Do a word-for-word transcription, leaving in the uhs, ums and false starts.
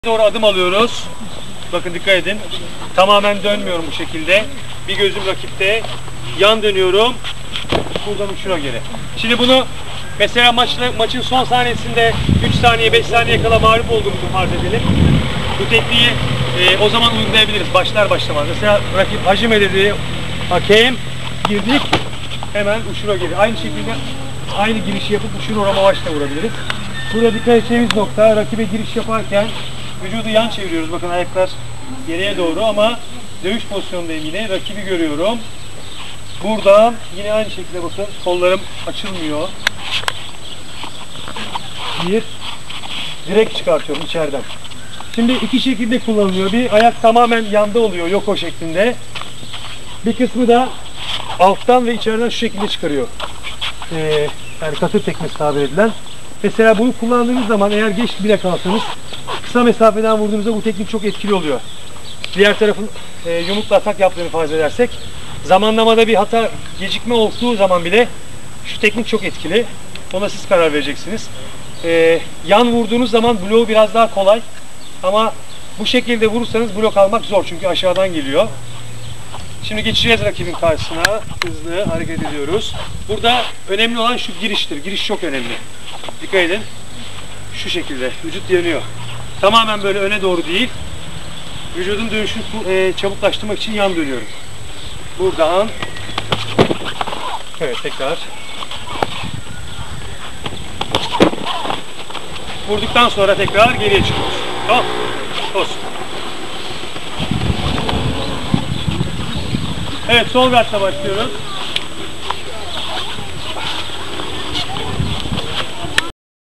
Doğru adım alıyoruz. Bakın dikkat edin. Tamamen dönmüyorum bu şekilde. Bir gözüm rakipte. Yan dönüyorum. Buradan uçura geri. Şimdi bunu mesela maçla, maçın son saniyesinde üç saniye beş saniye kala mağlup olduğumuzu farz edelim. Bu tekniği e, o zaman uygulayabiliriz. Başlar başlamaz. Mesela rakip hacime dedi. Hakem girdik. Hemen uçura geri. Aynı şekilde aynı girişi yapıp uçur orama başla vurabiliriz. Burada dikkat edeceğimiz nokta rakibe giriş yaparken vücudu yan çeviriyoruz. Bakın ayaklar geriye doğru ama dövüş pozisyonundayım yine. Rakibi görüyorum. Buradan yine aynı şekilde bakın kollarım açılmıyor. Bir direkt çıkartıyorum içeriden. Şimdi iki şekilde kullanılıyor. Bir ayak tamamen yanda oluyor. Yoko şeklinde. Bir kısmı da alttan ve içeriden şu şekilde çıkarıyor. Ee, yani katır tekmesi tabir edilen. Mesela bunu kullandığınız zaman eğer geç bile kalsanız kısa mesafeden vurduğunuzda bu teknik çok etkili oluyor. Diğer tarafın e, yumrukla atak yaptığını farz edersek zamanlamada bir hata gecikme olduğu zaman bile şu teknik çok etkili. Ona siz karar vereceksiniz. E, yan vurduğunuz zaman bloğu biraz daha kolay ama bu şekilde vurursanız blok almak zor çünkü aşağıdan geliyor. Şimdi geçeceğiz rakibin karşısına. Hızlı hareket ediyoruz. Burada önemli olan şu giriştir. Giriş çok önemli. Dikkat edin. Şu şekilde. Vücut yanıyor. Tamamen böyle öne doğru değil. Vücudun dönüşünü e, çabuklaştırmak için yan dönüyorum. Buradan. Evet tekrar. Vurduktan sonra tekrar geriye çıkıyoruz. Tamam. Olsun. Evet, sol gardla başlıyoruz.